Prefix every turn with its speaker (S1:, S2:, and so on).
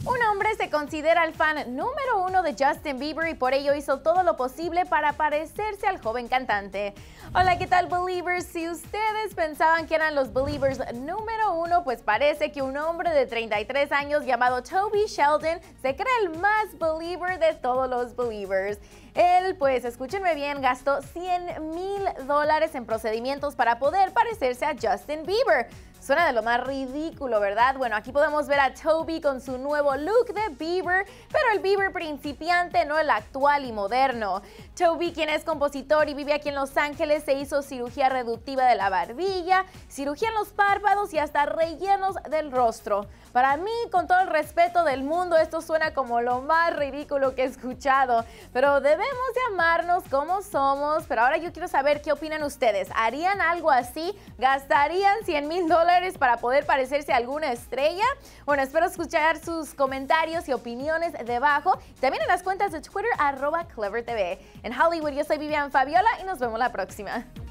S1: Un hombre se considera el fan número uno de Justin Bieber y por ello hizo todo lo posible para parecerse al joven cantante. Hola, ¿qué tal, Believers? Si ustedes pensaban que eran los Believers número uno, pues parece que un hombre de 33 años llamado Toby Sheldon se cree el más Believer de todos los Believers. Él, pues escúchenme bien, gastó $100,000 en procedimientos para poder parecerse a Justin Bieber. Suena de lo más ridículo, ¿verdad? Bueno, aquí podemos ver a Toby con su nuevo look de Bieber, pero el Bieber principiante, no el actual y moderno. Toby, quien es compositor y vive aquí en Los Ángeles, se hizo cirugía reductiva de la barbilla, cirugía en los párpados y hasta rellenos del rostro. Para mí, con todo el respeto del mundo, esto suena como lo más ridículo que he escuchado, pero debemos de amarnos como somos. Pero ahora yo quiero saber qué opinan ustedes. ¿Harían algo así? ¿Gastarían $100,000 para poder parecerse a alguna estrella? Bueno, espero escuchar sus comentarios y opiniones debajo. También en las cuentas de Twitter, @CleverTV. En Hollywood, yo soy Vivian Fabiola y nos vemos la próxima.